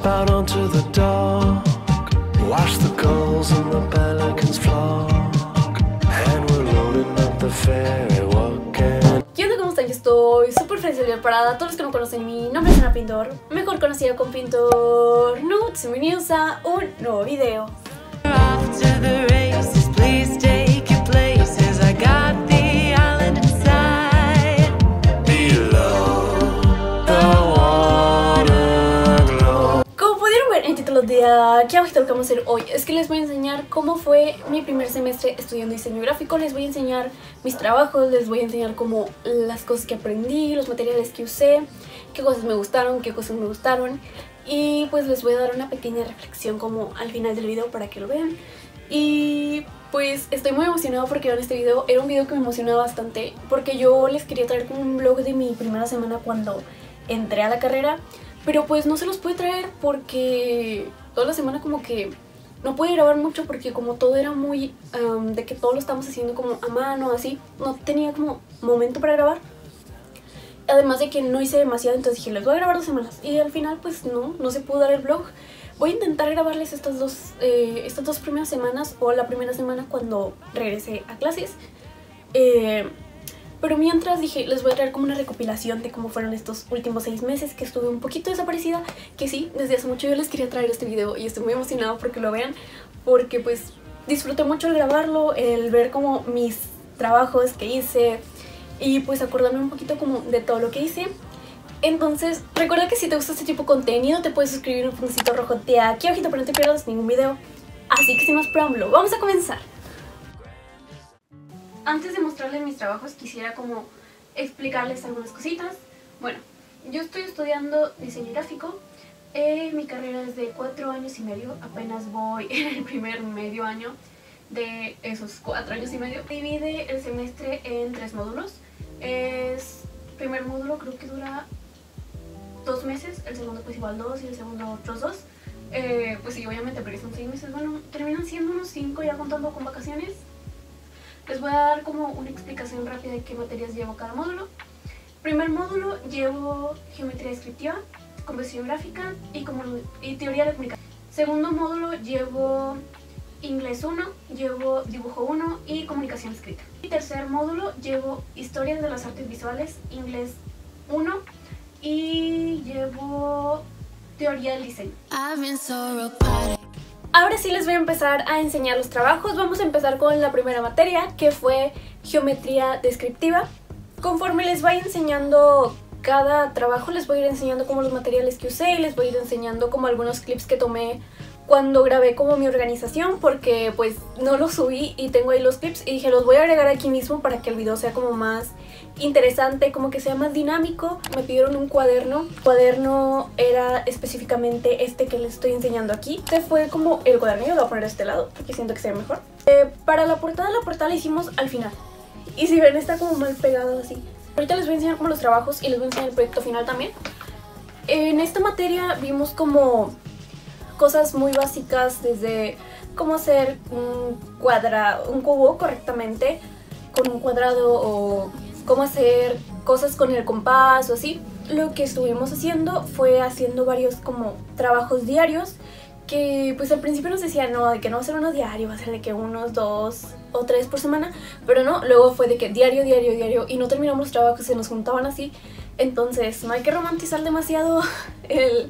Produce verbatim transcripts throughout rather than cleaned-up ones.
step out onto the dock, watch the gulls and the pelicans flock, and we're loading up the ferry walking. ¿Qué onda? ¿Cómo están? Yo estoy súper feliz de ver parada. Todos los que no conocen, mi nombre es Ana Pintor, mejor conocida como Pintor Nudes. Bienvenidos a un nuevo video. De aquí abajo lo que vamos a hacer hoy es que les voy a enseñar cómo fue mi primer semestre estudiando diseño gráfico. Les voy a enseñar mis trabajos, les voy a enseñar como las cosas que aprendí, los materiales que usé, qué cosas me gustaron, qué cosas me gustaron, y pues les voy a dar una pequeña reflexión como al final del video para que lo vean. Y pues estoy muy emocionada porque vean este video. Era un video que me emocionaba bastante porque yo les quería traer como un vlog de mi primera semana cuando entré a la carrera, pero pues no se los pude traer porque toda la semana como que no pude grabar mucho porque como todo era muy um, de que todo lo estamos haciendo como a mano, así, no tenía como momento para grabar. Además de que no hice demasiado, entonces dije, les voy a grabar dos semanas. Y al final pues no, no se pudo dar el vlog. Voy a intentar grabarles estas dos, eh, estas dos primeras semanas o la primera semana cuando regrese a clases. Eh... Pero mientras dije, les voy a traer como una recopilación de cómo fueron estos últimos seis meses que estuve un poquito desaparecida. Que sí, desde hace mucho yo les quería traer este video y estoy muy emocionada porque lo vean. Porque pues disfruté mucho el grabarlo, el ver como mis trabajos que hice y pues acordarme un poquito como de todo lo que hice. Entonces recuerda que si te gusta este tipo de contenido te puedes suscribir en un botoncito rojo de aquí abajito para que no te pierdas ningún video. Así que sin más preámbulo, vamos a comenzar. Antes de mostrarles mis trabajos quisiera como explicarles algunas cositas. Bueno, yo estoy estudiando diseño gráfico. Eh, mi carrera es de cuatro años y medio. Apenas voy en el primer medio año de esos cuatro años y medio. Divide el semestre en tres módulos. Es, el primer módulo creo que dura dos meses, el segundo pues igual dos y el segundo otros dos. Eh, pues sí, obviamente porque son seis meses. Bueno, terminan siendo unos cinco ya contando con vacaciones. Les voy a dar como una explicación rápida de qué materias llevo cada módulo. Primer módulo llevo geometría descriptiva, composición gráfica y, como, y teoría de la comunicación. Segundo módulo llevo inglés uno, llevo dibujo uno y comunicación escrita. Y tercer módulo llevo historias de las artes visuales, inglés uno y llevo teoría del diseño. Ahora sí les voy a empezar a enseñar los trabajos. Vamos a empezar con la primera materia, que fue geometría descriptiva. Conforme les vaya enseñando cada trabajo, les voy a ir enseñando como los materiales que usé y les voy a ir enseñando como algunos clips que tomé cuando grabé como mi organización, porque pues no los subí y tengo ahí los clips y dije los voy a agregar aquí mismo para que el video sea como más interesante, como que sea más dinámico. Me pidieron un cuaderno, el cuaderno era específicamente este que les estoy enseñando aquí. Este fue como el cuaderno, yo lo voy a poner de este lado porque siento que se ve mejor. Eh, para la portada, la portada la hicimos al final y si ven está como mal pegado así. Ahorita les voy a enseñar como los trabajos y les voy a enseñar el proyecto final también. En esta materia vimos como cosas muy básicas, desde cómo hacer un cuadrado, un cubo correctamente con un cuadrado, o cómo hacer cosas con el compás o así. Lo que estuvimos haciendo fue haciendo varios como trabajos diarios que pues al principio nos decían no, de que no va a ser uno diario, va a ser de que unos dos o tres por semana, pero no, luego fue de que diario, diario, diario y no terminamos los trabajos, se nos juntaban así. Entonces no hay que romantizar demasiado el...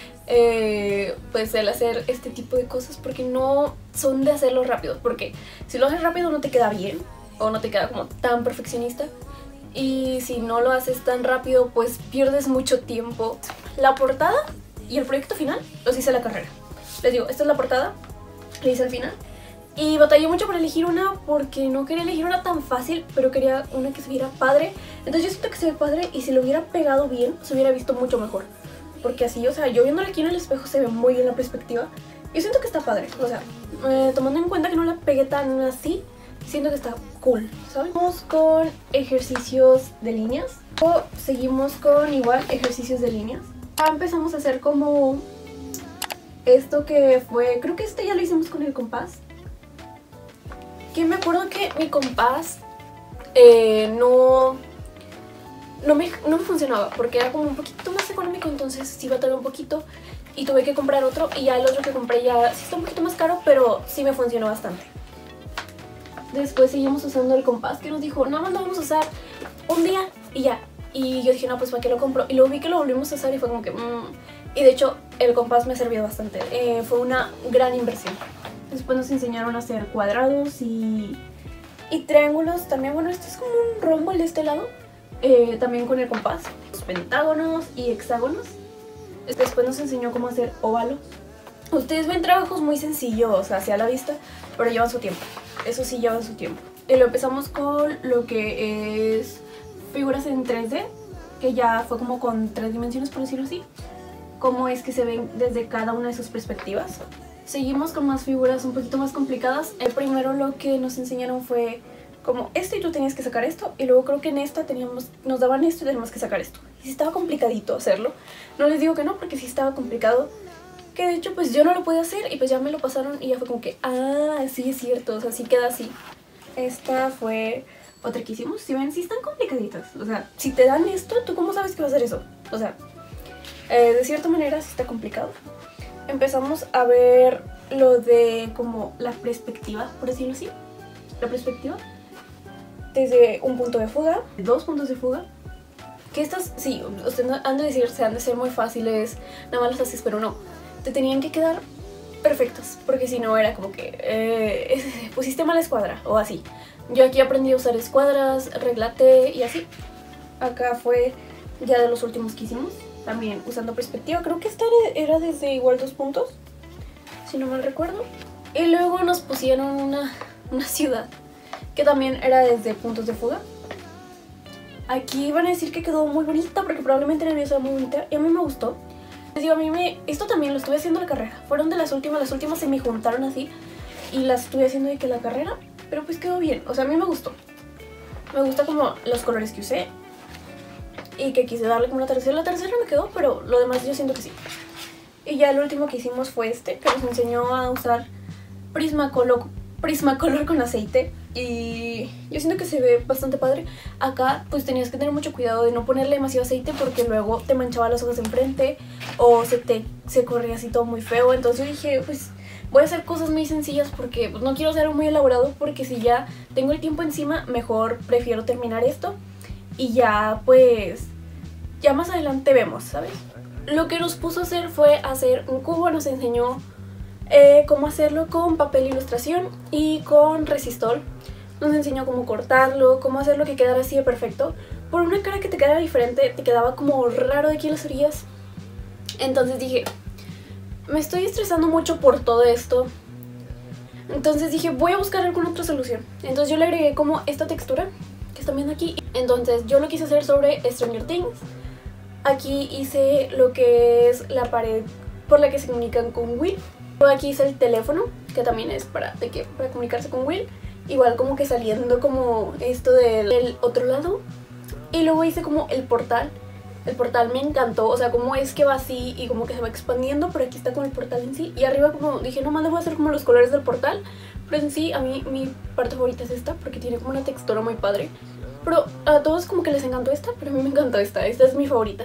Eh, pues el hacer este tipo de cosas porque no son de hacerlo rápido, porque si lo haces rápido no te queda bien o no te queda como tan perfeccionista, y si no lo haces tan rápido pues pierdes mucho tiempo. La portada y el proyecto final los hice en la carrera. Les digo, esta es la portada, la hice al final y batallé mucho para elegir una porque no quería elegir una tan fácil, pero quería una que se viera padre. Entonces yo siento que se ve padre y si lo hubiera pegado bien se hubiera visto mucho mejor. Porque así, o sea, yo viéndola aquí en el espejo se ve muy bien la perspectiva. Yo siento que está padre, o sea, eh, tomando en cuenta que no la pegué tan así, siento que está cool, ¿saben? Vamos con ejercicios de líneas. O seguimos con igual ejercicios de líneas. Ya empezamos a hacer como esto que fue, creo que este ya lo hicimos con el compás. Que me acuerdo que mi compás eh, no... No me, no me funcionaba porque era como un poquito más económico, entonces sí batallé un poquito y tuve que comprar otro, y ya el otro que compré ya sí está un poquito más caro, pero sí me funcionó bastante. Después seguimos usando el compás que nos dijo, nada más lo vamos a usar un día y ya. Y yo dije, no, pues ¿para qué lo compro? Y luego vi que lo volvimos a usar y fue como que... Mmm. Y de hecho el compás me ha servido bastante, eh, fue una gran inversión. Después nos enseñaron a hacer cuadrados y, y triángulos también. Bueno, este es como un rombo el de este lado, eh, también con el compás. Los pentágonos y hexágonos. Después nos enseñó cómo hacer óvalos. Ustedes ven trabajos muy sencillos hacia la vista, pero llevan su tiempo. Eso sí lleva su tiempo. Y lo empezamos con lo que es figuras en tres D, que ya fue como con tres dimensiones, por decirlo así. Cómo es que se ven desde cada una de sus perspectivas. Seguimos con más figuras un poquito más complicadas. El primero lo que nos enseñaron fue como esto y tú tenías que sacar esto. Y luego creo que en esta teníamos, nos daban esto y teníamos que sacar esto. Y sí estaba complicadito hacerlo. No les digo que no, porque sí estaba complicado. Que de hecho pues yo no lo podía hacer y pues ya me lo pasaron y ya fue como que, ah, sí es cierto, o sea, sí queda así. Esta fue otra que hicimos. Si ven, sí están complicaditas. O sea, si te dan esto, ¿tú cómo sabes que va a ser eso? O sea, eh, de cierta manera sí está complicado. Empezamos a ver lo de como la perspectiva, por decirlo así. La perspectiva desde un punto de fuga, dos puntos de fuga. Que estas, sí, ustedes han de decir, se han de ser muy fáciles, nada más las haces, pero no. Te tenían que quedar perfectas, porque si no era como que eh, pusiste mal escuadra o así. Yo aquí aprendí a usar escuadras, reglate y así. Acá fue ya de los últimos que hicimos, también usando perspectiva. Creo que esta era desde igual dos puntos, si no mal recuerdo. Y luego nos pusieron una, una ciudad, que también era desde puntos de fuga. Aquí van a decir que quedó muy bonita, porque probablemente la mía sea muy bonita, y a mí me gustó. Les digo, a mí me... Esto también lo estuve haciendo en la carrera. Fueron de las últimas, las últimas se me juntaron así y las estuve haciendo de que la carrera, pero pues quedó bien. O sea, a mí me gustó. Me gusta como los colores que usé y que quise darle como la tercera. La tercera me quedó, pero lo demás yo siento que sí. Y ya el último que hicimos fue este, que nos enseñó a usar Prismacolor, Prismacolor con aceite. Y yo siento que se ve bastante padre. Acá pues tenías que tener mucho cuidado de no ponerle demasiado aceite, porque luego te manchaba las hojas de enfrente o se te se corría así todo muy feo. Entonces dije, pues voy a hacer cosas muy sencillas, porque pues, no quiero hacer algo muy elaborado, porque si ya tengo el tiempo encima, mejor prefiero terminar esto y ya pues ya más adelante vemos, ¿sabes? Lo que nos puso a hacer fue hacer un cubo. Nos enseñó Eh, cómo hacerlo con papel ilustración y con resistol. Nos enseñó cómo cortarlo, cómo hacerlo que quedara así de perfecto. Por una cara que te quedara diferente, te quedaba como raro de aquí en las orillas. Entonces dije, me estoy estresando mucho por todo esto. Entonces dije, voy a buscar alguna otra solución. Entonces yo le agregué como esta textura que están viendo aquí. Entonces yo lo quise hacer sobre Stranger Things. Aquí hice lo que es la pared por la que se comunican con Will. Luego aquí hice el teléfono, que también es para, de que, para comunicarse con Will. Igual como que saliendo como esto del, del otro lado. Y luego hice como el portal. El portal me encantó, o sea, como es que va así y como que se va expandiendo, pero aquí está como el portal en sí. Y arriba como dije, nomás le voy a hacer como los colores del portal. Pero en sí, a mí mi parte favorita es esta, porque tiene como una textura muy padre. Pero a todos como que les encantó esta, pero a mí me encantó esta. Esta es mi favorita.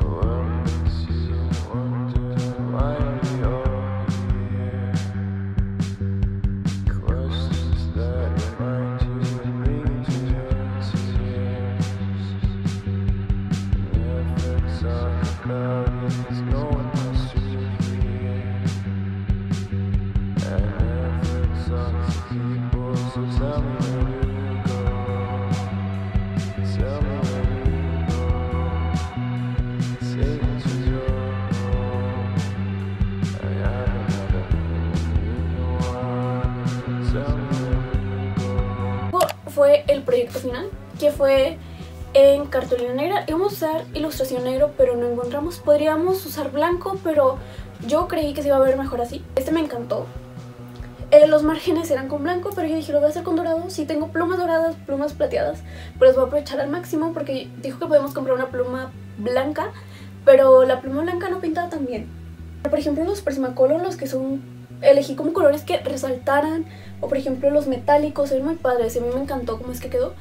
Fue el proyecto final, que fue en cartulina negra. Íbamos a usar ilustración negro, pero no encontramos. Podríamos usar blanco, pero yo creí que se iba a ver mejor así. Este me encantó. Eh, los márgenes eran con blanco, pero yo dije, lo voy a hacer con dorado. Sí tengo plumas doradas, plumas plateadas, pero los voy a aprovechar al máximo, porque dijo que podemos comprar una pluma blanca, pero la pluma blanca no pintaba tan bien. Por ejemplo, los Prismacolor, los que son... elegí como colores que resaltaran, o por ejemplo los metálicos, se ven muy padres. A mí me encantó cómo es que quedó.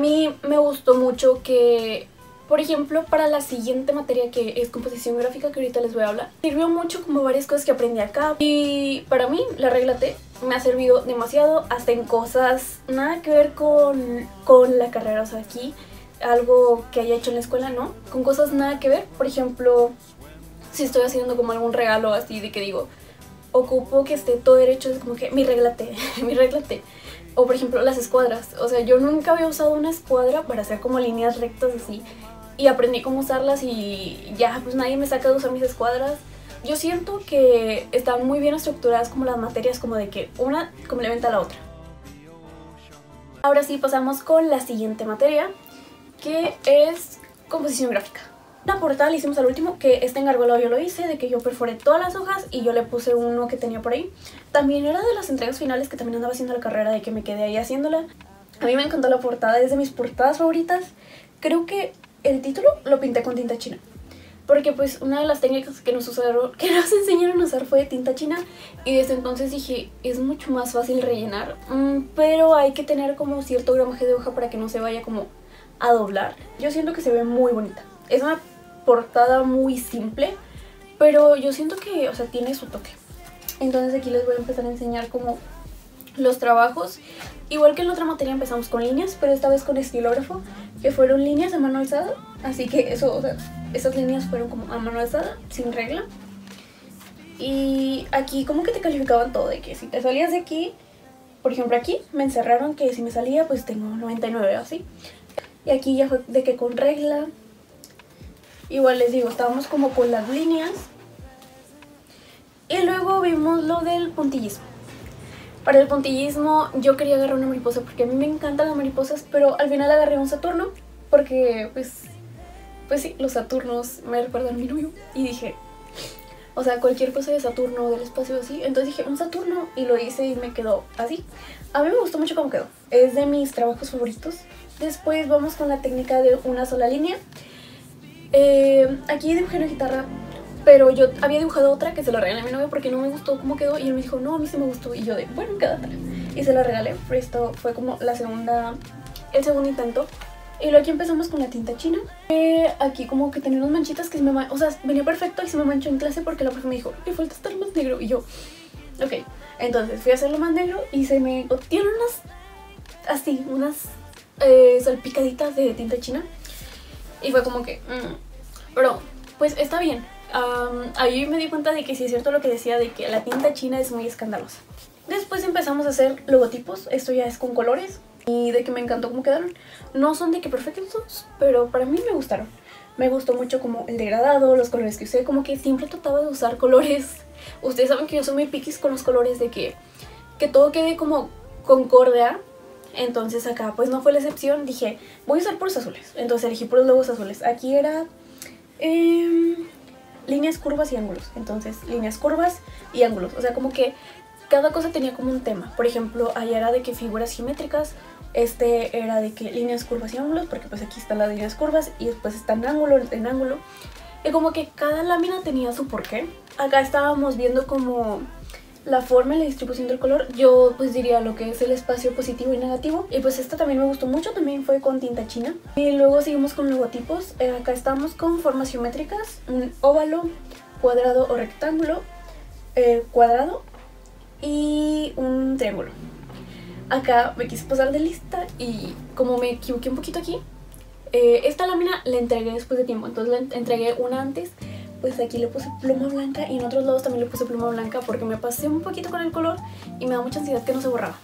mí me gustó mucho que, por ejemplo, para la siguiente materia que es composición gráfica, que ahorita les voy a hablar, sirvió mucho como varias cosas que aprendí acá. Y para mí la regla T me ha servido demasiado, hasta en cosas nada que ver con, con la carrera. O sea, aquí algo que haya hecho en la escuela, no, con cosas nada que ver. Por ejemplo, si estoy haciendo como algún regalo así de que digo, ocupo que esté todo derecho, es como que mi regla T, mi regla T. O por ejemplo las escuadras, o sea, yo nunca había usado una escuadra para hacer como líneas rectas así. Y aprendí cómo usarlas y ya, pues nadie me saca de usar mis escuadras. Yo siento que están muy bien estructuradas como las materias, como de que una complementa a la otra. Ahora sí pasamos con la siguiente materia, que es composición gráfica. La portada la hicimos al último, que este engargolado yo lo hice, de que yo perforé todas las hojas y yo le puse uno que tenía por ahí. También era de las entregas finales que también andaba haciendo la carrera, de que me quedé ahí haciéndola. A mí me encantó la portada, es de mis portadas favoritas. Creo que el título lo pinté con tinta china, porque pues una de las técnicas que nos usaron, que nos enseñaron a usar fue tinta china. Y desde entonces dije, es mucho más fácil rellenar, mm, pero hay que tener como cierto gramaje de hoja para que no se vaya como a doblar. Yo siento que se ve muy bonita. Es una portada muy simple, pero yo siento que, o sea, tiene su toque. Entonces aquí les voy a empezar a enseñar como los trabajos. Igual que en la otra materia empezamos con líneas, pero esta vez con estilógrafo, que fueron líneas a mano alzada. Así que eso, o sea, esas líneas fueron como a mano alzada, sin regla. Y aquí como que te calificaban todo, de que si te salías de aquí, por ejemplo aquí me encerraron que si me salía pues tengo noventa y nueve así. Y aquí ya fue de que con regla. Igual les digo, estábamos como con las líneas. Y luego vimos lo del puntillismo. Para el puntillismo yo quería agarrar una mariposa porque a mí me encantan las mariposas, pero al final agarré un Saturno porque pues, pues sí, los Saturnos me recuerdan a mi novio. Y dije, o sea, cualquier cosa de Saturno, del espacio así. Entonces dije, un Saturno, y lo hice y me quedó así. A mí me gustó mucho cómo quedó, es de mis trabajos favoritos. Después vamos con la técnica de una sola línea. Eh, aquí dibujé una guitarra, pero yo había dibujado otra que se la regalé a mi novio porque no me gustó cómo quedó. Y él me dijo, no, a mí sí me gustó. Y yo de, bueno, quédatela. Y se la regalé, pero esto fue como la segunda, el segundo intento. Y luego aquí empezamos con la tinta china. Eh, aquí como que tenía unas manchitas que se me man... O sea, venía perfecto y se me manchó en clase porque la profe me dijo, le falta estar más negro. Y yo, ok. Entonces fui a hacerlo más negro y se me... Tiene unas, así, unas eh, salpicaditas de tinta china. Y fue como que, mmm, pero pues está bien. Um, ahí me di cuenta de que sí es cierto lo que decía, de que la tinta china es muy escandalosa. Después empezamos a hacer logotipos, esto ya es con colores. Y de que me encantó cómo quedaron. No son de que perfectos, pero para mí me gustaron. Me gustó mucho como el degradado, los colores que usé, como que siempre trataba de usar colores. Ustedes saben que yo soy muy piquis con los colores, de que, que todo quede como concorde. Entonces acá pues no fue la excepción. Dije, voy a usar puros azules. Entonces elegí puros logos azules. Aquí era eh, líneas, curvas y ángulos. Entonces líneas, curvas y ángulos. O sea, como que cada cosa tenía como un tema. Por ejemplo, allá era de que figuras geométricas. Este era de que líneas, curvas y ángulos, porque pues aquí están las líneas curvas y después está en ángulo, en ángulo. Y como que cada lámina tenía su porqué. Acá estábamos viendo como la forma y la distribución del color. Yo pues diría lo que es el espacio positivo y negativo. Y pues esta también me gustó mucho, también fue con tinta china. Y luego seguimos con logotipos. Eh, acá estamos con formas geométricas, un óvalo, cuadrado o rectángulo, eh, cuadrado y un triángulo. Acá me quise pasar de lista y como me equivoqué un poquito aquí, eh, esta lámina la entregué después de tiempo, entonces la entregué una antes. Pues aquí le puse pluma blanca y en otros lados también le puse pluma blanca porque me pasé un poquito con el color y me da mucha ansiedad que no se borraba.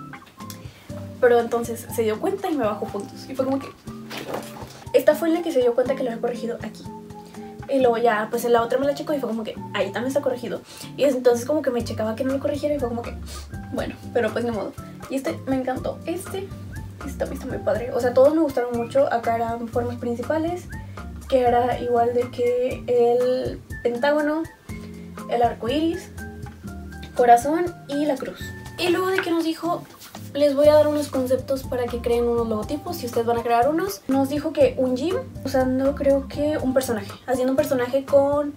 Pero entonces se dio cuenta y me bajó puntos y fue como que... Esta fue la que se dio cuenta que lo había corregido aquí. Y luego ya, pues en la otra me la checó y fue como que ahí también está corregido. Y entonces como que me checaba que no lo corrigiera y fue como que, bueno, pero pues ni modo. Y este me encantó. Este, este también está muy padre. O sea, todos me gustaron mucho. Acá eran formas principales, que era igual de que el pentágono, el arco iris, corazón y la cruz. Y luego de que nos dijo, les voy a dar unos conceptos para que creen unos logotipos, si ustedes van a crear unos. Nos dijo que un gym, usando creo que un personaje, haciendo un personaje con...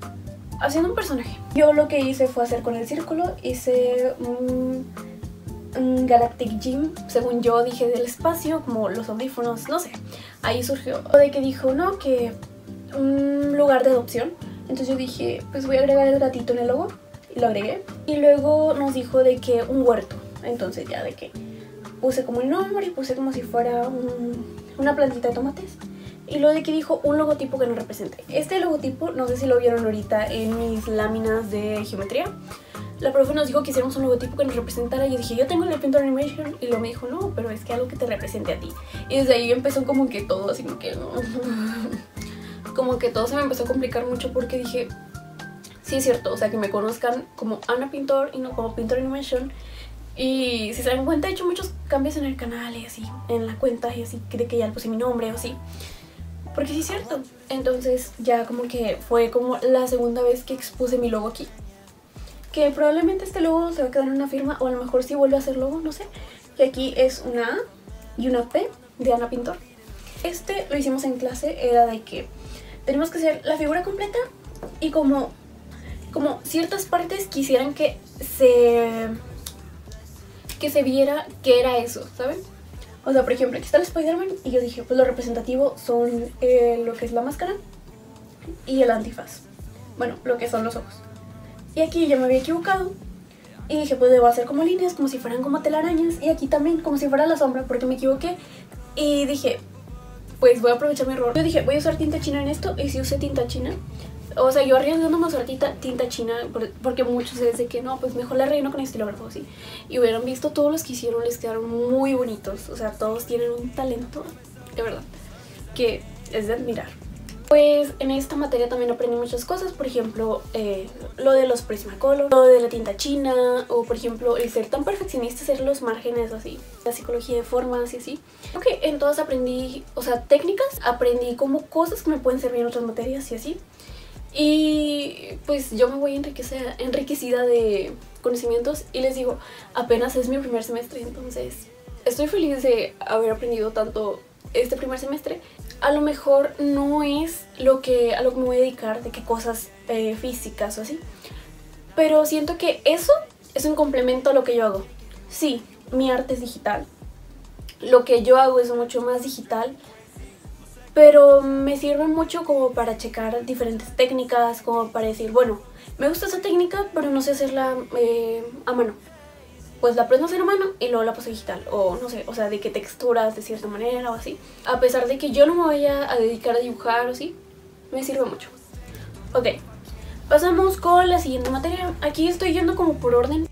Haciendo un personaje. Yo lo que hice fue hacer con el círculo, hice un un Galactic Gym, según yo dije del espacio, como los audífonos, no sé. Ahí surgió de que dijo, no, que un lugar de adopción. Entonces yo dije, pues voy a agregar el gatito en el logo, y lo agregué. Y luego nos dijo de que un huerto, entonces ya de que puse como el nombre y puse como si fuera un, una plantita de tomates. Y luego de que dijo un logotipo que nos represente. Este logotipo, no sé si lo vieron ahorita en mis láminas de geometría. La profe nos dijo que hiciéramos un logotipo que nos representara. Y yo dije, yo tengo el de Painter Animation. Y luego me dijo, no, pero es que algo que te represente a ti. Y desde ahí empezó como que todo, así como que... como que todo se me empezó a complicar mucho porque dije, sí es cierto, o sea, que me conozcan como Ana Pintor y no como Painter Animation. Y si se dan cuenta, he hecho muchos cambios en el canal y así, en la cuenta y así, de que ya le puse mi nombre o así. Porque sí es cierto. Entonces ya como que fue como la segunda vez que expuse mi logo aquí. Que probablemente este logo se va a quedar en una firma, o a lo mejor sí vuelve a ser logo, no sé. Y aquí es una A y una P de Ana Pintor. Este lo hicimos en clase, era de que tenemos que hacer la figura completa y como, como ciertas partes quisieran que se, que se viera que era eso, ¿saben? O sea, por ejemplo, aquí está el Spider-Man y yo dije, pues lo representativo son eh, lo que es la máscara y el antifaz. Bueno, lo que son los ojos. Y aquí ya me había equivocado y dije, pues debo hacer como líneas, como si fueran como telarañas. Y aquí también, como si fuera la sombra, porque me equivoqué. Y dije, pues voy a aprovechar mi error. Yo dije, voy a usar tinta china en esto, y si usé tinta china. O sea, yo arriesgándome a usar tinta, tinta china, porque muchos es de que no, pues mejor la relleno con estilógrafo, así. Y hubieran visto todos los que hicieron, les quedaron muy bonitos. O sea, todos tienen un talento, de verdad, que es de admirar. Pues en esta materia también aprendí muchas cosas, por ejemplo, eh, lo de los Prismacolor, lo de la tinta china, o por ejemplo el ser tan perfeccionista, hacer los márgenes así, la psicología de formas y así. Ok, en todas aprendí, o sea, técnicas, aprendí como cosas que me pueden servir en otras materias y así. Y pues yo me voy enriquecida, enriquecida de conocimientos y les digo, apenas es mi primer semestre, entonces estoy feliz de haber aprendido tanto este primer semestre. A lo mejor no es lo que, a lo que me voy a dedicar, de qué cosas eh, físicas o así, pero siento que eso es un complemento a lo que yo hago. Sí, mi arte es digital, lo que yo hago es mucho más digital, pero me sirve mucho como para checar diferentes técnicas, como para decir, bueno, me gusta esa técnica, pero no sé hacerla eh, a mano. Pues la aprendo a hacer a mano y luego la paso digital, o no sé, o sea, de qué texturas de cierta manera o así. A pesar de que yo no me vaya a dedicar a dibujar o así, me sirve mucho. Ok, pasamos con la siguiente materia. Aquí estoy yendo como por orden.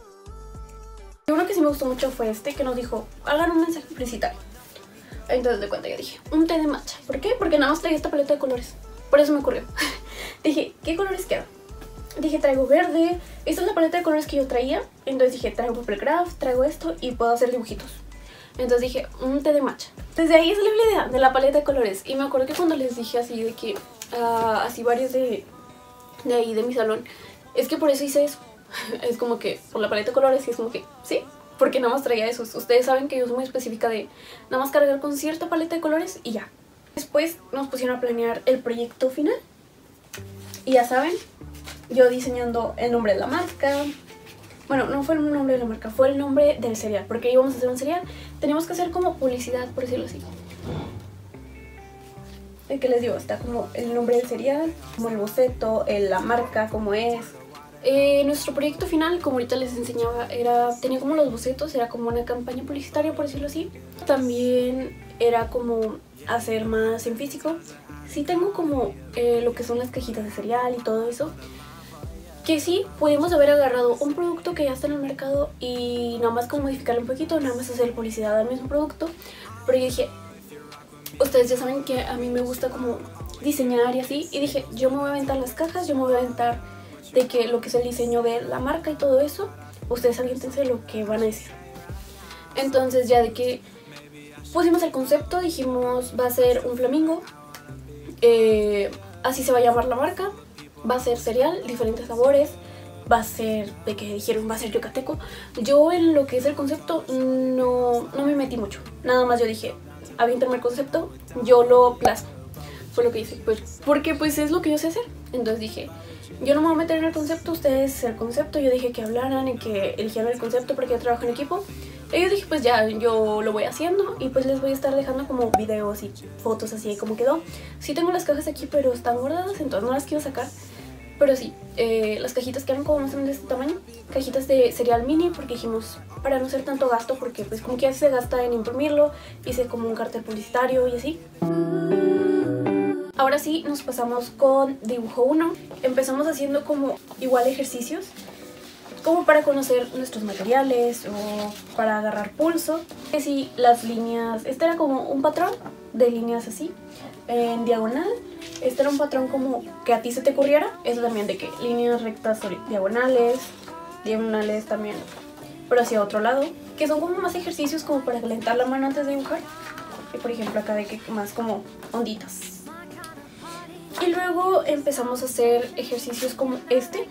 Uno que sí me gustó mucho fue este, que nos dijo, hagan un mensaje publicitario. Entonces de cuenta que dije, un té de matcha. ¿Por qué? Porque nada más traía esta paleta de colores. Por eso me ocurrió. Dije, ¿qué colores quedan? Dije, traigo verde, esta es la paleta de colores que yo traía. Entonces dije, traigo papel craft, traigo esto y puedo hacer dibujitos. Entonces dije, un té de matcha. Desde ahí salió la idea de la paleta de colores. Y me acuerdo que cuando les dije así de que, uh, así varios de, de ahí de mi salón, es que por eso hice eso. Es como que, por la paleta de colores, y es como que, sí, porque nada más traía esos. Ustedes saben que yo soy muy específica de nada más cargar con cierta paleta de colores y ya. Después nos pusieron a planear el proyecto final. Y ya saben, yo diseñando el nombre de la marca. Bueno, no fue el nombre de la marca, fue el nombre del cereal, porque íbamos a hacer un cereal. Teníamos que hacer como publicidad, por decirlo así. El que les digo, está como el nombre del cereal, como el boceto, el, la marca, como es. Eh, nuestro proyecto final, como ahorita les enseñaba, era, tenía como los bocetos, era como una campaña publicitaria, por decirlo así. También era como hacer más en físico. Sí tengo como eh, lo que son las cajitas de cereal y todo eso. Que sí, pudimos haber agarrado un producto que ya está en el mercado y nada más como modificarlo un poquito, nada más hacer publicidad al mismo producto. Pero yo dije, ustedes ya saben que a mí me gusta como diseñar y así. Y dije, yo me voy a aventar las cajas, yo me voy a aventar de que lo que es el diseño de la marca y todo eso. Ustedes aviéntense lo que van a decir. Entonces ya de que pusimos el concepto, dijimos, va a ser un flamingo. Eh, así se va a llamar la marca. Va a ser cereal, diferentes sabores. Va a ser, de que dijeron, va a ser yucateco. Yo en lo que es el concepto no, no me metí mucho. Nada más yo dije, aviéntame el concepto, yo lo plasmo. fue lo que hice, pues porque pues es lo que yo sé hacer. Entonces dije, yo no me voy a meter en el concepto, ustedes el concepto. Yo dije que hablaran y que eligieran el concepto porque yo trabajo en equipo. Y yo dije, pues ya, yo lo voy haciendo y pues les voy a estar dejando como videos y fotos así de cómo quedó. Sí tengo las cajas aquí, pero están guardadas, entonces no las quiero sacar. Pero sí, eh, las cajitas quedan como más o menos de este tamaño. Cajitas de cereal mini, porque dijimos, para no hacer tanto gasto, porque pues como que ya se gasta en imprimirlo. Hice como un cartel publicitario y así. Ahora sí, nos pasamos con dibujo uno. Empezamos haciendo como igual ejercicios, como para conocer nuestros materiales o para agarrar pulso. Que sí, las líneas, este era como un patrón de líneas así, en diagonal. Este era un patrón como que a ti se te ocurriera. Eso también de que líneas rectas o diagonales, diagonales también, pero hacia otro lado. Que son como más ejercicios como para calentar la mano antes de dibujar. Y por ejemplo acá de que más como onditas. Y luego empezamos a hacer ejercicios como este,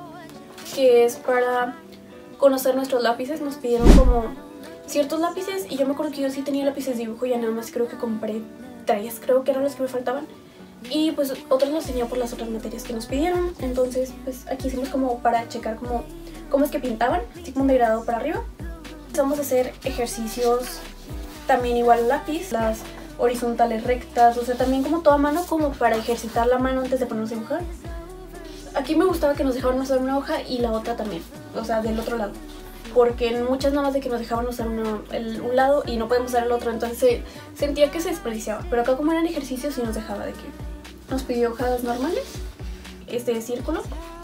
que es para conocer nuestros lápices. Nos pidieron como ciertos lápices y yo me acuerdo que yo sí tenía lápices de dibujo y ya nada más creo que compré tres, creo que eran los que me faltaban. Y pues otros los tenía por las otras materias que nos pidieron. Entonces pues aquí hicimos como para checar como cómo es que pintaban, así como un degradado para arriba. Empezamos a hacer ejercicios también igual lápiz, las horizontales rectas, o sea también como toda mano, como para ejercitar la mano antes de ponernos a dibujar. Aquí me gustaba que nos dejaban usar una hoja y la otra también, o sea del otro lado, porque en muchas nada más de que nos dejaban usar una, el, un lado y no podemos usar el otro, entonces se, sentía que se desperdiciaba. Pero acá como eran ejercicios sí nos dejaba de que nos pidió hojas normales, este círculo,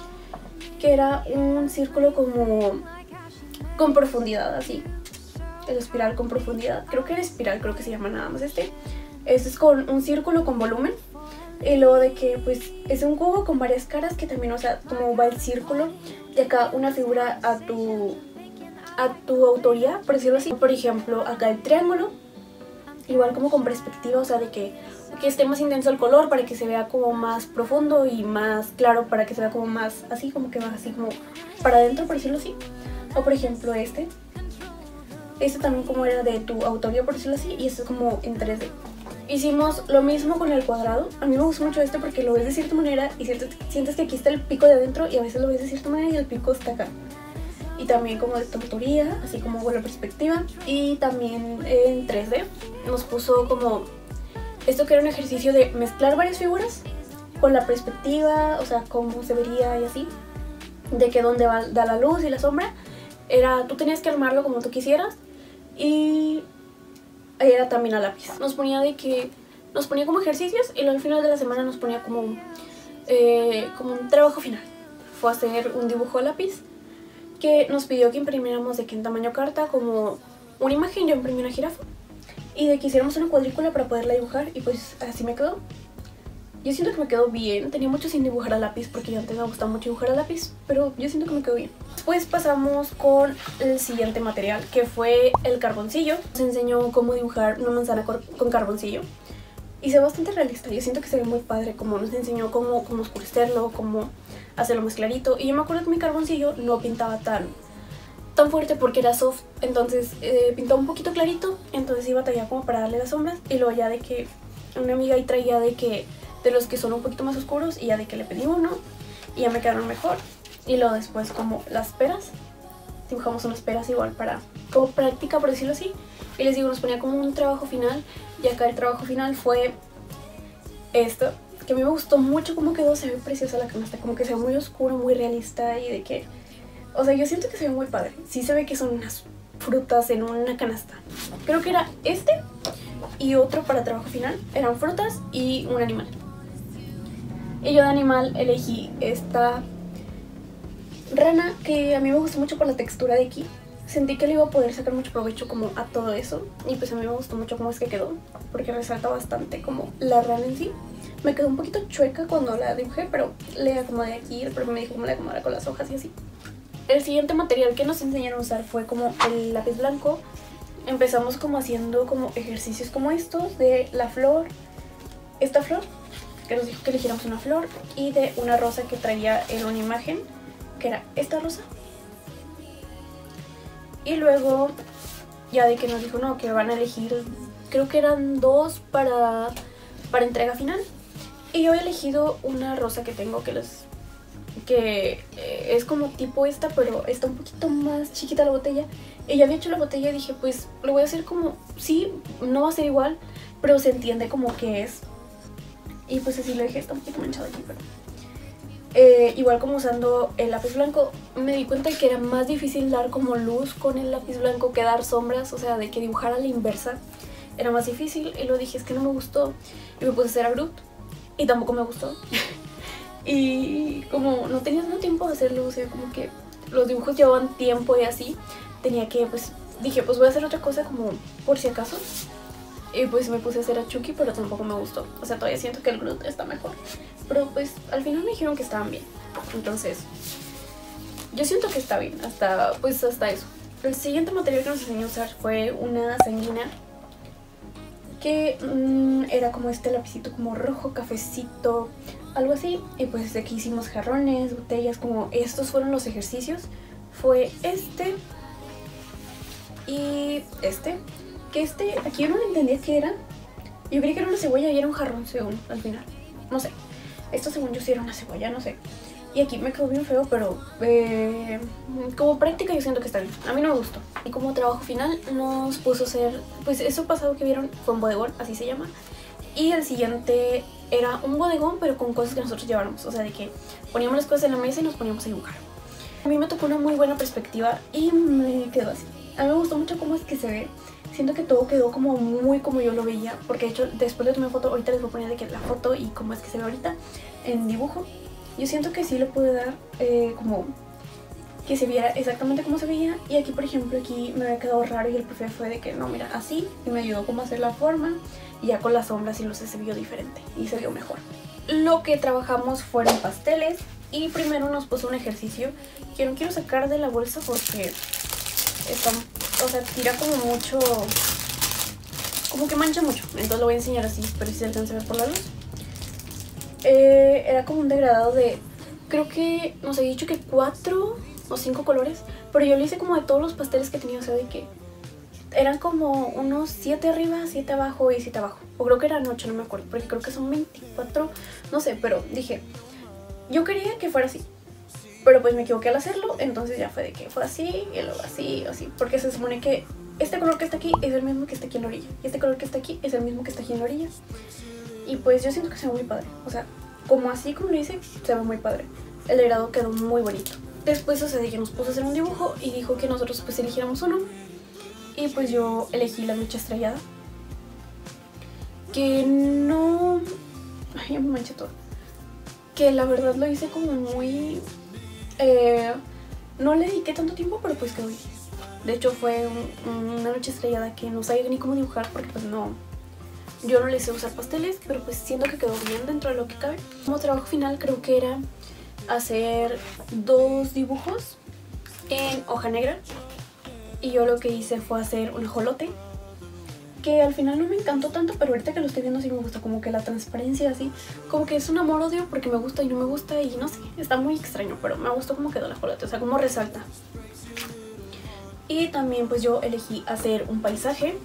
que era un círculo como con profundidad así, el espiral con profundidad, creo que era espiral, creo que se llama nada más este. Este es con un círculo con volumen. Y luego de que pues es un cubo con varias caras que también, o sea, como va el círculo. Y acá una figura a tu, a tu autoría, por decirlo así. Por ejemplo, acá el triángulo, igual como con perspectiva, o sea, de que, que esté más intenso el color para que se vea como más profundo y más claro para que se vea como más así, como que va así como para adentro, por decirlo así. O por ejemplo este. Este también como era de tu autoría, por decirlo así, y este es como en tres D. Hicimos lo mismo con el cuadrado. A mí me gusta mucho este porque lo ves de cierta manera y sientes, sientes que aquí está el pico de adentro y a veces lo ves de cierta manera y el pico está acá. Y también como de tu autoría, así como con la perspectiva. Y también en tres D nos puso como esto que era un ejercicio de mezclar varias figuras con la perspectiva, o sea, cómo se vería y así. De que dónde va, da la luz y la sombra. Era, tú tenías que armarlo como tú quisieras. Y era también a lápiz. Nos ponía de que nos ponía como ejercicios y luego al final de la semana nos ponía como, eh, como un trabajo final. Fue hacer un dibujo a lápiz que nos pidió que imprimiéramos de que en tamaño carta como una imagen. Yo imprimí una jirafa y de que hiciéramos una cuadrícula para poderla dibujar y pues así me quedó. Yo siento que me quedó bien. Tenía mucho sin dibujar a lápiz porque yo antes me gustaba mucho dibujar a lápiz, pero yo siento que me quedó bien. Después pasamos con el siguiente material, que fue el carboncillo. Nos enseñó cómo dibujar una manzana con carboncillo y se ve bastante realista. Yo siento que se ve muy padre, como nos enseñó cómo, cómo oscurecerlo, cómo hacerlo más clarito. Y yo me acuerdo que mi carboncillo no pintaba tan, tan fuerte porque era soft, entonces eh, pintaba un poquito clarito, entonces iba a tallar como para darle las sombras. Y luego ya de que una amiga ahí traía de que de los que son un poquito más oscuros y ya de que le pedí uno y ya me quedaron mejor. Y luego después como las peras, dibujamos unas peras igual para como práctica, por decirlo así. Y les digo, nos ponía como un trabajo final y acá el trabajo final fue esto, que a mí me gustó mucho cómo quedó. Se ve preciosa la canasta, como que se ve muy oscuro, muy realista y de que, o sea, yo siento que se ve muy padre. Sí se ve que son unas frutas en una canasta. Creo que era este y otro para trabajo final, eran frutas y un animal. Y yo de animal elegí esta rana que a mí me gustó mucho por la textura de aquí. Sentí que le iba a poder sacar mucho provecho como a todo eso. Y pues a mí me gustó mucho cómo es que quedó, porque resalta bastante como la rana en sí. Me quedó un poquito chueca cuando la dibujé, pero le acomodé aquí. El profe me dijo cómo le acomodara con las hojas y así. El siguiente material que nos enseñaron a usar fue como el lápiz blanco. Empezamos como haciendo como ejercicios como estos de la flor, esta flor que nos dijo que eligiéramos una flor, y de una rosa que traía en una imagen que era esta rosa. Y luego ya de que nos dijo no, que van a elegir, creo que eran dos para, para entrega final. Y yo he elegido una rosa que tengo que les que eh, es como tipo esta, pero está un poquito más chiquita la botella. Y ya había hecho la botella y dije, pues lo voy a hacer como, sí, no va a ser igual, pero se entiende como que es. Y pues así lo dejé, está un poquito manchado aquí, pero eh, igual como usando el lápiz blanco, me di cuenta de que era más difícil dar como luz con el lápiz blanco que dar sombras, o sea, de que dibujar a la inversa era más difícil. Y lo dije, es que no me gustó, y me puse a hacer a Groot y tampoco me gustó. Y como no tenía tanto tiempo de hacerlo, o sea, como que los dibujos llevaban tiempo y así, tenía que, pues, dije, pues voy a hacer otra cosa como por si acaso. Y pues me puse a hacer a Chucky, pero tampoco me gustó. O sea, todavía siento que el Groot está mejor. Pero pues al final me dijeron que estaban bien. Entonces, yo siento que está bien, hasta, pues hasta eso. El siguiente material que nos enseñó a usar fue una sanguina, que mmm, era como este lapicito como rojo, cafecito, algo así. Y pues aquí hicimos jarrones, botellas, como estos fueron los ejercicios. Fue este y este, que este, aquí yo no entendía qué era. Yo creí que era una cebolla y era un jarrón según, al final, no sé. Esto según yo sí era una cebolla, no sé. Y aquí me quedó bien feo, pero eh, como práctica yo siento que está bien. A mí no me gustó. Y como trabajo final nos puso a hacer, pues eso pasado que vieron fue un bodegón, así se llama. Y el siguiente era un bodegón, pero con cosas que nosotros lleváramos. O sea, de que poníamos las cosas en la mesa y nos poníamos a dibujar. A mí me tocó una muy buena perspectiva y me quedó así. A mí me gustó mucho cómo es que se ve. Siento que todo quedó como muy como yo lo veía. Porque de hecho después le tomé foto, ahorita les voy a poner de que la foto y cómo es que se ve ahorita en dibujo. Yo siento que sí le pude dar eh, como que se viera exactamente como se veía. Y aquí, por ejemplo, aquí me había quedado raro y el profe fue de que no, mira, así. Y me ayudó como a hacer la forma. Y ya con las sombras y luces se vio diferente y se vio mejor. Lo que trabajamos fueron pasteles. Y primero nos puso un ejercicio que no quiero sacar de la bolsa porque está, o sea, tira como mucho, como que mancha mucho. Entonces lo voy a enseñar así, pero si se alcanza a ver por la luz. Eh, era como un degradado de, creo que nos había dicho que cuatro o cinco colores, pero yo lo hice como de todos los pasteles que tenía, o sea, de que eran como unos siete arriba, siete abajo y siete abajo, o creo que eran ocho, no me acuerdo, porque creo que son veinticuatro, no sé, pero dije, yo quería que fuera así, pero pues me equivoqué al hacerlo, entonces ya fue de que fue así, y luego así, así, porque se supone que este color que está aquí es el mismo que está aquí en la orilla, y este color que está aquí es el mismo que está aquí en la orilla. Y pues yo siento que se ve muy padre, o sea, como así como lo hice, se ve muy padre. El degradado quedó muy bonito. Después, o sea, de que nos puso a hacer un dibujo y dijo que nosotros pues eligiéramos uno. Y pues yo elegí la mecha estrellada, que no... Ay, ya me manché todo. Que la verdad lo hice como muy... Eh, no le dediqué tanto tiempo, pero pues quedó bien. De hecho fue un, una mecha estrellada que no sabía ni cómo dibujar porque pues no... Yo no le sé usar pasteles, pero pues siento que quedó bien dentro de lo que cabe. Como trabajo final creo que era hacer dos dibujos en hoja negra. Y yo lo que hice fue hacer un ajolote, que al final no me encantó tanto, pero ahorita que lo estoy viendo sí me gusta, como que la transparencia así. Como que es un amor-odio porque me gusta y no me gusta y no sé, está muy extraño, pero me gustó cómo quedó el ajolote, o sea, cómo resalta. Y también pues yo elegí hacer un paisaje.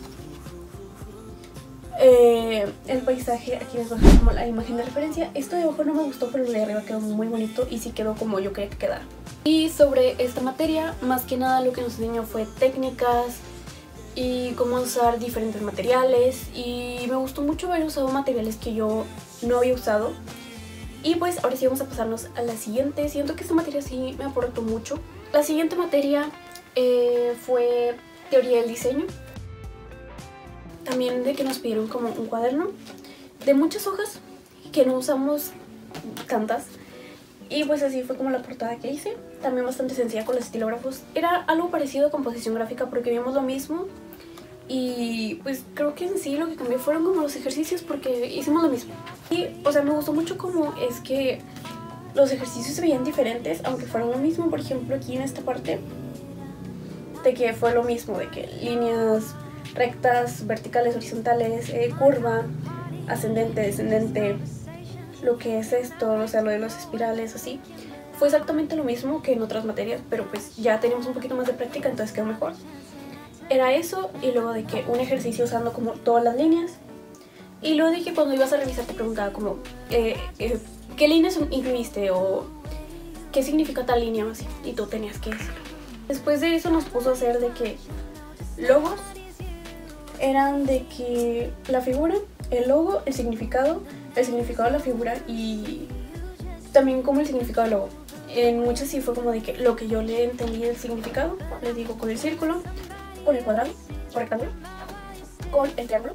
Eh, el paisaje, aquí les voy a dejar como la imagen de referencia. Esto de abajo no me gustó, pero el de arriba quedó muy bonito y sí quedó como yo quería que quedara. Y sobre esta materia, más que nada lo que nos enseñó fue técnicas y cómo usar diferentes materiales. Y me gustó mucho haber usado materiales que yo no había usado. Y pues ahora sí vamos a pasarnos a la siguiente. Siento que esta materia sí me aportó mucho. La siguiente materia eh, fue teoría del diseño. También de que nos pidieron como un cuaderno de muchas hojas que no usamos tantas. Y pues así fue como la portada que hice. También bastante sencilla con los estilógrafos. Era algo parecido a composición gráfica porque vimos lo mismo. Y pues creo que en sí lo que cambió fueron como los ejercicios porque hicimos lo mismo. Y o sea, me gustó mucho como es que los ejercicios se veían diferentes aunque fueron lo mismo. Por ejemplo aquí en esta parte de que fue lo mismo, de que líneas rectas, verticales, horizontales, eh, curva, ascendente, descendente, lo que es esto, o sea, lo de los espirales, así. Fue exactamente lo mismo que en otras materias, pero pues ya teníamos un poquito más de práctica, entonces quedó mejor. Era eso, y luego de que un ejercicio usando como todas las líneas, Y luego de que cuando ibas a revisar te preguntaba como eh, eh, ¿qué líneas incluiste? O ¿qué significa tal línea? O así, y tú tenías que decirlo. Después de eso nos puso a hacer de que logos eran de que la figura, el logo, el significado, el significado de la figura y también como el significado del logo. En muchas sí fue como de que lo que yo le entendí el significado, les digo con el círculo, con el cuadrado, con el rectángulo, con el triángulo,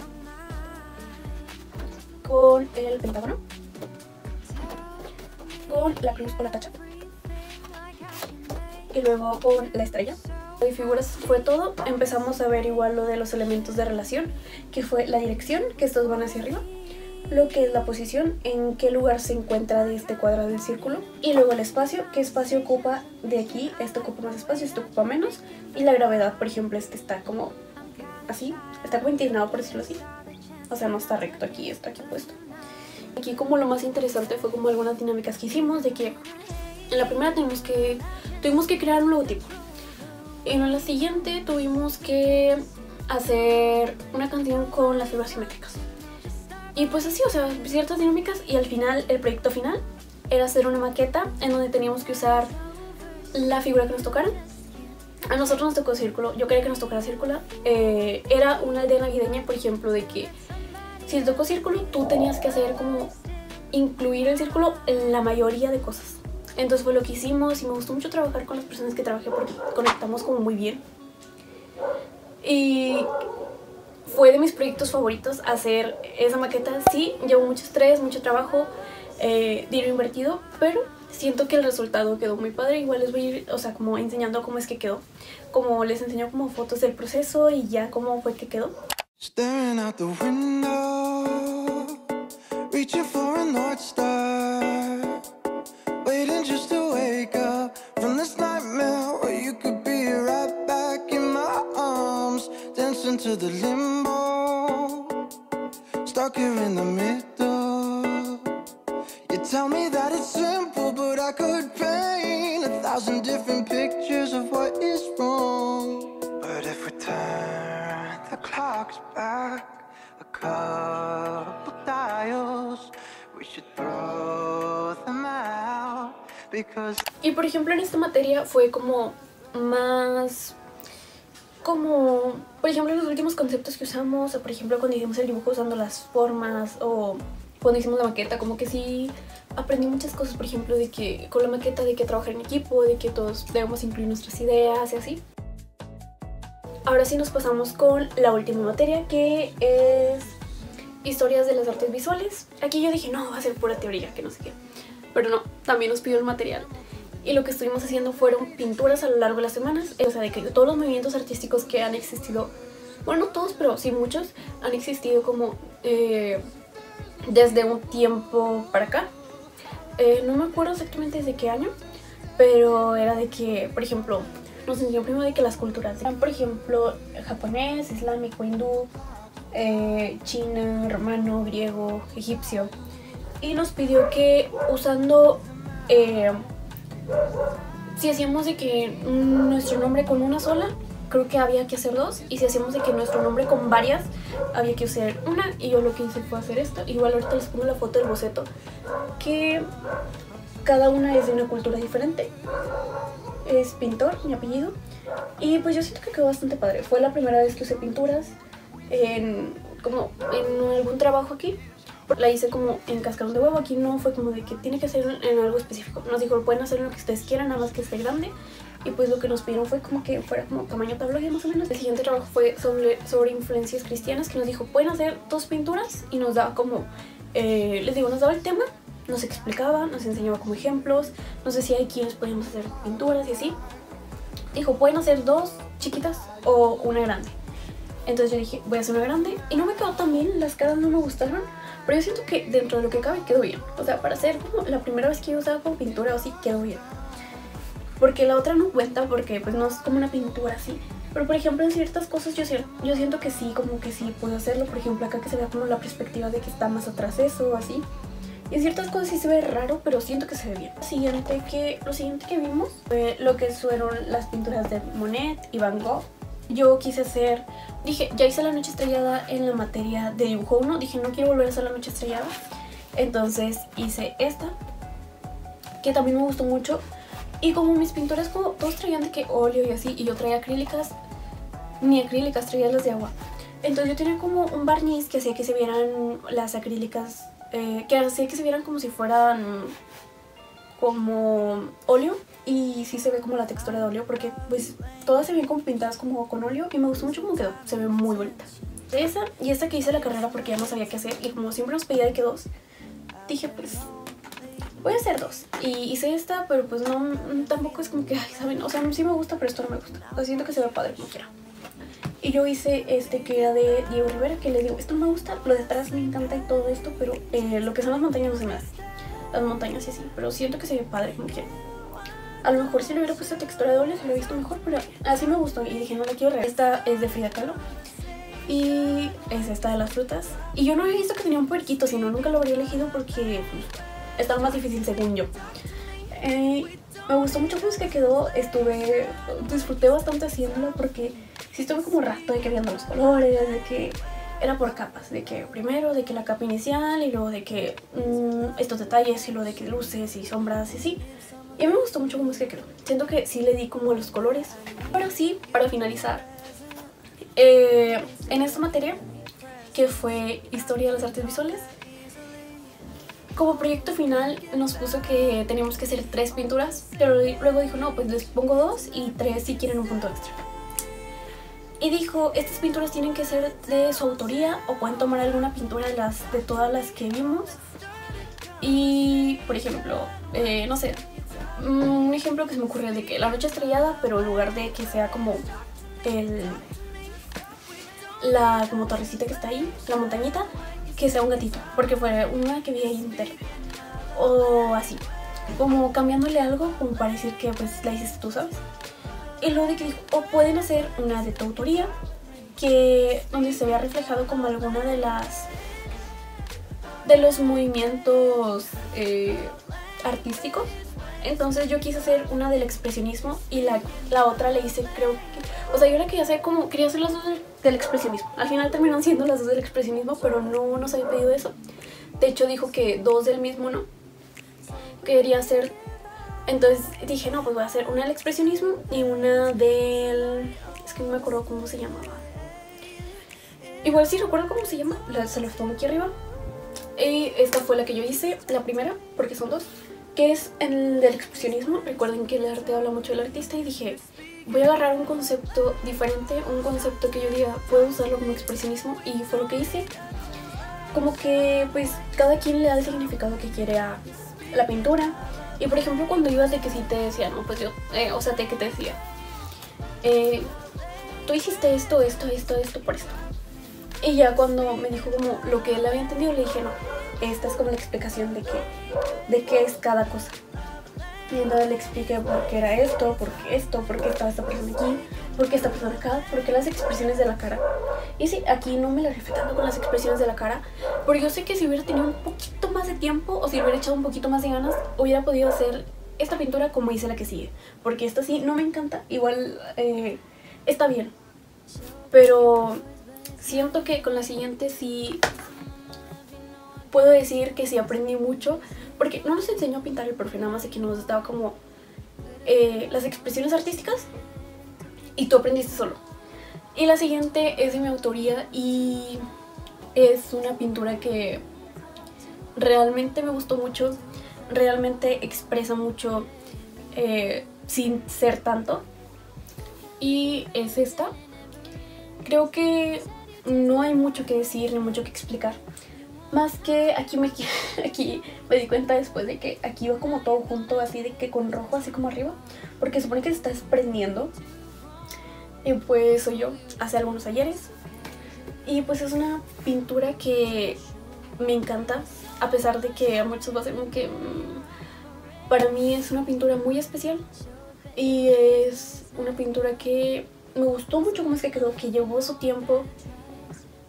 con el pentágono, con la cruz o la tacha y luego con la estrella. De figuras fue todo. Empezamos a ver igual lo de los elementos de relación, que fue la dirección, que estos van hacia arriba, lo que es la posición, en qué lugar se encuentra de este cuadrado del círculo, y luego el espacio, qué espacio ocupa de aquí, esto ocupa más espacio, esto ocupa menos, y la gravedad, por ejemplo, este está como así, está como inclinado, por decirlo así, o sea, no está recto aquí, está aquí puesto. Aquí como lo más interesante fue como algunas dinámicas que hicimos, de que en la primera tuvimos que, tuvimos que crear un logotipo. En la siguiente tuvimos que hacer una canción con las figuras simétricas. Y pues así, o sea, ciertas dinámicas. Y al final, el proyecto final era hacer una maqueta en donde teníamos que usar la figura que nos tocara. A nosotros nos tocó círculo, yo quería que nos tocara círculo. Eh, era una aldea navideña, por ejemplo, de que si te tocó círculo, tú tenías que hacer como incluir el círculo en la mayoría de cosas. Entonces fue lo que hicimos y me gustó mucho trabajar con las personas que trabajé porque conectamos como muy bien. Y fue de mis proyectos favoritos hacer esa maqueta. Sí, llevó mucho estrés, mucho trabajo, eh, dinero invertido, pero siento que el resultado quedó muy padre. Igual les voy a ir, o sea, como enseñando cómo es que quedó. Como les enseño como fotos del proceso y ya cómo fue que quedó. Staring out the window, reaching for a North Star, waiting just to wake up from this nightmare where you could be right back in my arms, dancing to the limbo, stuck here in the middle. You tell me that it's simple, but I could paint a thousand different pictures of what is wrong. But if we turn the clocks back a couple dials, we should throw them out because... Y por ejemplo en esta materia fue como más como por ejemplo en los últimos conceptos que usamos, o por ejemplo cuando hicimos el dibujo usando las formas, o cuando hicimos la maqueta, como que sí aprendí muchas cosas, por ejemplo de que con la maqueta de que trabajar en equipo, de que todos debemos incluir nuestras ideas y así. Ahora sí nos pasamos con la última materia, que es historias de las artes visuales. Aquí yo dije, no, va a ser pura teoría, que no sé qué. Pero no, también nos pidió el material. Y lo que estuvimos haciendo fueron pinturas a lo largo de las semanas. O sea, de que todos los movimientos artísticos que han existido, bueno, no todos, pero sí muchos, han existido como eh, desde un tiempo para acá. Eh, no me acuerdo exactamente desde qué año, pero era de que, por ejemplo, nos enseñó primero de que las culturas eran, por ejemplo, japonés, islámico, hindú, eh, china, romano, griego, egipcio. Y nos pidió que usando, eh, si hacíamos de que nuestro nombre con una sola, creo que había que hacer dos. Y si hacíamos de que nuestro nombre con varias, había que hacer una. Y yo lo que hice fue hacer esto. Igual ahorita les pongo la foto del boceto, que cada una es de una cultura diferente. Es pintor, mi apellido. Y pues yo siento que quedó bastante padre. Fue la primera vez que usé pinturas en, como en algún trabajo aquí. La hice como en cascarón de huevo. Aquí no fue como de que tiene que ser en algo específico. Nos dijo, pueden hacer lo que ustedes quieran, nada más que esté grande. Y pues lo que nos pidieron fue como que fuera como tamaño tabloide más o menos. El siguiente trabajo fue sobre, sobre influencias cristianas, que nos dijo, pueden hacer dos pinturas. Y nos daba como, eh, les digo, nos daba el tema, nos explicaba, nos enseñaba como ejemplos, nos decía de quiénes podíamos hacer pinturas y así. Dijo, pueden hacer dos chiquitas o una grande. Entonces yo dije, voy a hacer una grande. Y no me quedó tan bien, las caras no me gustaron, pero yo siento que dentro de lo que cabe quedó bien. O sea, para hacer como la primera vez que yo usaba como pintura o así, quedó bien. Porque la otra no cuenta porque pues no es como una pintura así. Pero por ejemplo en ciertas cosas yo, yo siento que sí, como que sí puedo hacerlo. Por ejemplo acá que se vea como la perspectiva de que está más atrás eso o así. Y en ciertas cosas sí se ve raro, pero siento que se ve bien. Lo siguiente que, lo siguiente que vimos fue lo que fueron las pinturas de Monet y Van Gogh. yo quise hacer, dije, ya hice la noche estrellada en la materia de dibujo uno, dije no quiero volver a hacer la noche estrellada, entonces hice esta, que también me gustó mucho. Y como mis pinturas, como todos traían de que óleo y así, y yo traía acrílicas, ni acrílicas, traía las de agua. Entonces yo tenía como un barniz que hacía que se vieran las acrílicas, eh, que hacía que se vieran como si fueran como óleo. Y sí se ve como la textura de óleo, porque pues todas se ven como pintadas como con óleo. Y me gustó mucho cómo quedó, se ve muy bonita. Esa y esta que hice la carrera porque ya no sabía qué hacer. Y como siempre nos pedía de que dos, dije pues voy a hacer dos. Y hice esta, pero pues no, tampoco es como que, ay, ¿saben? O sea, sí me gusta, pero esto no me gusta. O sea, siento que se ve padre como quiera. Y yo hice este que era de Diego Rivera, que le digo, esto no me gusta, lo de atrás me encanta y todo esto, pero eh, lo que son las montañas no se me da. Las montañas y así, pero siento que se ve padre como quiera. A lo mejor si le hubiera puesto textura de óleo se lo hubiera visto mejor, pero así me gustó y dije, no la quiero regalar. Esta es de Frida Kahlo y es esta de las frutas. Y yo no había visto que tenía un puerquito, sino nunca lo habría elegido porque pues, estaba más difícil según yo. Eh, me gustó mucho pues que quedó, estuve, disfruté bastante haciéndolo porque sí estuve como un rato de que viendo los colores, de que era por capas, de que primero de que la capa inicial y luego de que mmm, estos detalles y luego de que luces y sombras y así. Y a mí me gustó mucho cómo es que quedó. Siento que sí le di como los colores. Pero sí, para finalizar, eh, en esta materia, que fue Historia de las Artes Visuales, como proyecto final nos puso que teníamos que hacer tres pinturas, pero luego dijo, no, pues les pongo dos y tres si quieren un punto extra. Y dijo, estas pinturas tienen que ser de su autoría o pueden tomar alguna pintura de, las, de todas las que vimos. Y, por ejemplo, eh, no sé, un ejemplo que se me ocurrió de que la noche estrellada, pero en lugar de que sea como el, la como torrecita que está ahí, la montañita, que sea un gatito, porque fue una que vi ahí en internet. O así, como cambiándole algo como para decir que pues la hiciste tú, ¿sabes? Y luego de que dijo, o pueden hacer una de tu autoría, que donde se vea reflejado como alguna de las de los movimientos eh, artísticos. Entonces yo quise hacer una del expresionismo y la, la otra le hice, creo que, o sea, yo la quería hacer como, quería hacer las dos del, del expresionismo. Al final terminaron siendo las dos del expresionismo, pero no nos había pedido eso. De hecho dijo que dos del mismo no. Quería hacer, entonces dije, no, pues voy a hacer una del expresionismo y una del, es que no me acuerdo cómo se llamaba. Igual sí recuerdo cómo se llama, la, se los pongo aquí arriba. Y esta fue la que yo hice, la primera, porque son dos, que es el del expresionismo. Recuerden que el arte habla mucho del artista y dije, voy a agarrar un concepto diferente, un concepto que yo diga, puedo usarlo como expresionismo, y fue lo que hice. Como que pues cada quien le da el significado que quiere a la pintura. Y por ejemplo cuando ibas de que sí te decía, no, pues yo, eh, o sea, te que te decía, eh, tú hiciste esto, esto, esto, esto, por esto. Y ya cuando me dijo como lo que él había entendido, le dije, no, esta es como la explicación de qué de qué es cada cosa. Y entonces le expliqué por qué era esto, por qué esto, por qué estaba esta persona aquí, por qué esta persona acá, por qué las expresiones de la cara. Y sí, aquí no me la rifé tanto con las expresiones de la cara, porque yo sé que si hubiera tenido un poquito más de tiempo o si hubiera echado un poquito más de ganas, hubiera podido hacer esta pintura como hice la que sigue. Porque esta sí no me encanta, igual eh, está bien, pero siento que con la siguiente sí puedo decir que sí aprendí mucho, porque no nos enseñó a pintar el profe, nada más de que nos daba como eh, las expresiones artísticas y tú aprendiste solo. Y la siguiente es de mi autoría y es una pintura que realmente me gustó mucho, realmente expresa mucho eh, sin ser tanto, y es esta. Creo que no hay mucho que decir ni mucho que explicar, más que aquí me, aquí me di cuenta después de que aquí va como todo junto, así de que con rojo, así como arriba, porque supone que se está desprendiendo. Y pues soy yo, hace algunos ayeres. Y pues es una pintura que me encanta, a pesar de que a muchos va a ser como que mmm, para mí es una pintura muy especial. Y es una pintura que me gustó mucho cómo es que quedó, que llevó su tiempo.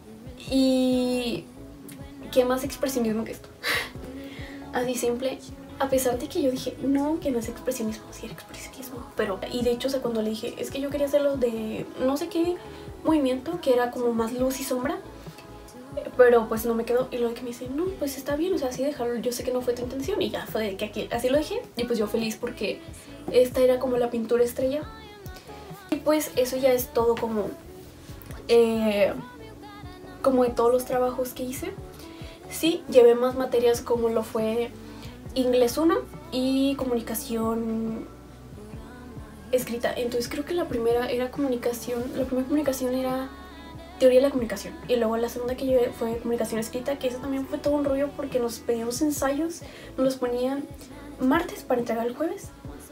Y qué más expresionismo que esto. Así simple. A pesar de que yo dije, no, que no es expresionismo, sí era expresionismo. Pero, y de hecho, o sea, cuando le dije, es que yo quería hacerlo de no sé qué movimiento, que era como más luz y sombra, pero pues no me quedó. Y luego que me dice, no, pues está bien, o sea, así dejarlo, yo sé que no fue tu intención. Y ya fue de que aquí, así lo dejé. Y pues yo feliz porque esta era como la pintura estrella. Y pues eso ya es todo como, eh, como de todos los trabajos que hice. Sí, llevé más materias como lo fue Inglés uno y comunicación escrita. Entonces creo que la primera era comunicación, la primera comunicación era teoría de la comunicación. Y luego la segunda que llevé fue comunicación escrita, que eso también fue todo un rollo porque nos pedían los ensayos, nos los ponían martes para entregar el jueves.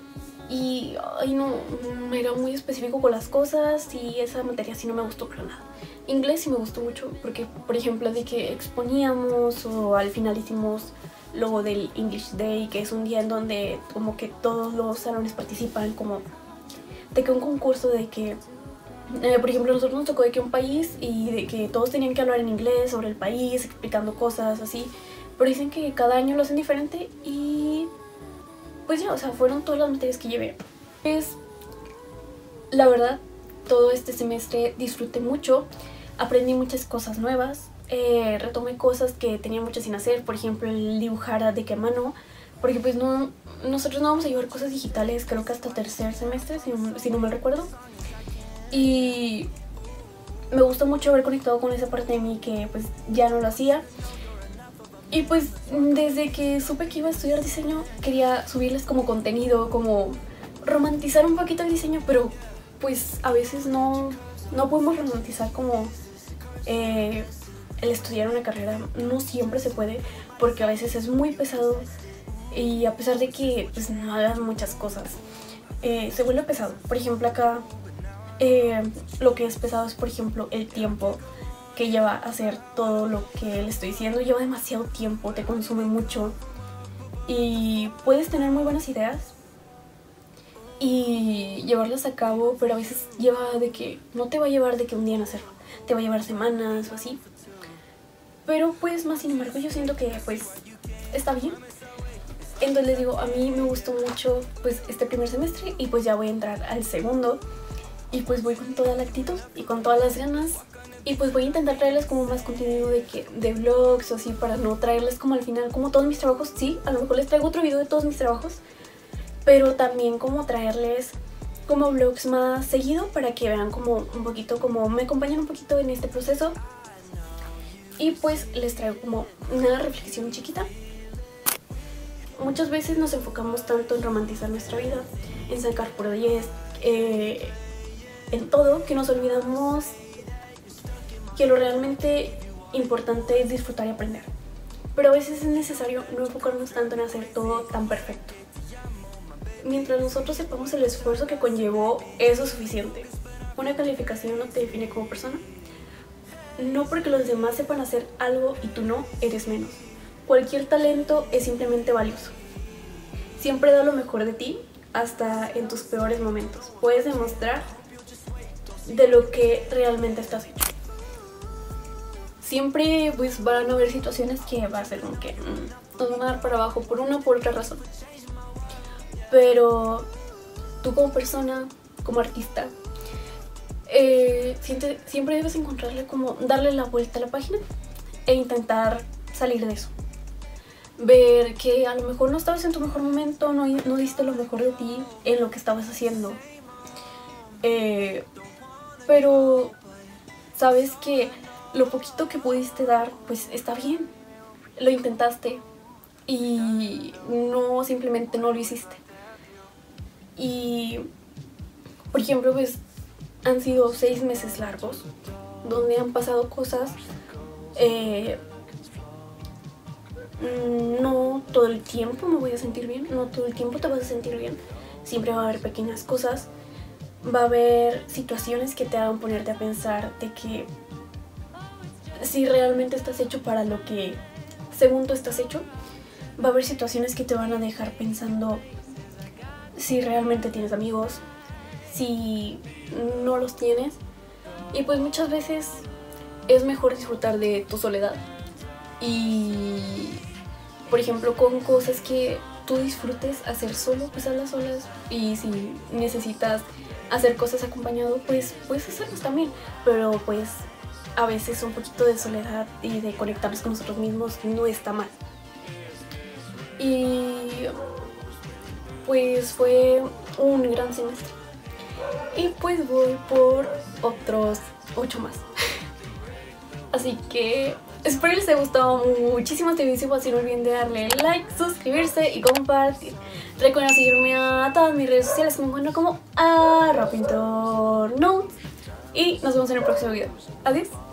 Y ay no, era muy específico con las cosas y esa materia sí no me gustó para nada. Inglés sí me gustó mucho porque, por ejemplo, de que exponíamos o al final hicimos lo del English Day, que es un día en donde como que todos los salones participan, como de que un concurso de que, eh, por ejemplo, nosotros nos tocó de que un país y de que todos tenían que hablar en inglés sobre el país, explicando cosas así, pero dicen que cada año lo hacen diferente y pues ya, o sea, fueron todas las materias que llevé. Es, la verdad, todo este semestre disfruté mucho, aprendí muchas cosas nuevas. Eh, retomé cosas que tenía mucho sin hacer, por ejemplo el dibujar a de qué mano, porque pues no, nosotros no vamos a llevar cosas digitales creo que hasta tercer semestre, si no, si no me recuerdo, y me gustó mucho haber conectado con esa parte de mí que pues ya no lo hacía. Y pues desde que supe que iba a estudiar diseño quería subirles como contenido, como romantizar un poquito el diseño, pero pues a veces no, no podemos romantizar como eh, el estudiar una carrera, no siempre se puede porque a veces es muy pesado y a pesar de que pues no hagas muchas cosas, eh, se vuelve pesado. Por ejemplo acá eh, lo que es pesado es por ejemplo el tiempo que lleva a hacer todo lo que le estoy diciendo. Lleva demasiado tiempo, te consume mucho y puedes tener muy buenas ideas y llevarlas a cabo, pero a veces lleva de que no te va a llevar de que un día en hacerlo, te va a llevar semanas o así. Pero pues más sin embargo yo siento que pues está bien. Entonces les digo, a mí me gustó mucho pues este primer semestre y pues ya voy a entrar al segundo y pues voy con toda la actitud y con todas las ganas y pues voy a intentar traerles como más contenido de que de vlogs o así, para no traerles como al final como todos mis trabajos. Sí, a lo mejor les traigo otro video de todos mis trabajos, pero también como traerles como vlogs más seguido para que vean como un poquito, como me acompañen un poquito en este proceso. Y pues les traigo como una reflexión chiquita. Muchas veces nos enfocamos tanto en romantizar nuestra vida, en sacar por diez, eh, en todo, que nos olvidamos que lo realmente importante es disfrutar y aprender. Pero a veces es necesario no enfocarnos tanto en hacer todo tan perfecto. Mientras nosotros sepamos el esfuerzo que conllevó, eso es suficiente. Una calificación no te define como persona. No porque los demás sepan hacer algo y tú no, eres menos. Cualquier talento es simplemente valioso. Siempre da lo mejor de ti, hasta en tus peores momentos. Puedes demostrar de lo que realmente estás hecho. Siempre pues van a haber situaciones que va a ser como que mmm, nos van a dar para abajo por una o por otra razón. Pero tú como persona, como artista, Eh, siempre, siempre debes encontrarle como darle la vuelta a la página e intentar salir de eso. Ver que a lo mejor no estabas en tu mejor momento, no, no diste lo mejor de ti en lo que estabas haciendo, eh, pero sabes que lo poquito que pudiste dar pues está bien, lo intentaste y no simplemente no lo hiciste. Y por ejemplo pues han sido seis meses largos donde han pasado cosas, eh, no todo el tiempo me voy a sentir bien, no todo el tiempo te vas a sentir bien, siempre va a haber pequeñas cosas, va a haber situaciones que te hagan ponerte a pensar de que si realmente estás hecho para lo que según tú estás hecho, va a haber situaciones que te van a dejar pensando si realmente tienes amigos, si no los tienes, y pues muchas veces es mejor disfrutar de tu soledad y por ejemplo con cosas que tú disfrutes hacer solo, pues hazlas solas. Y si necesitas hacer cosas acompañado, pues puedes hacerlos también. Pero pues a veces un poquito de soledad y de conectarnos con nosotros mismos no está mal. Y pues fue un gran semestre. Y pues voy por otros ocho más. Así que espero les haya gustado muchísimo este video. Si no olviden de darle like, suscribirse y compartir. Recuerden seguirme a todas mis redes sociales, que me encuentro como arroba pintor notes. Y nos vemos en el próximo video. Adiós.